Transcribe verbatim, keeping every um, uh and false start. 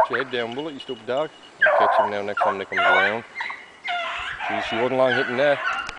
Put your head down, Bullet, you stupid dog. I'll catch him now next time they comes around. She, she wasn't long hitting that.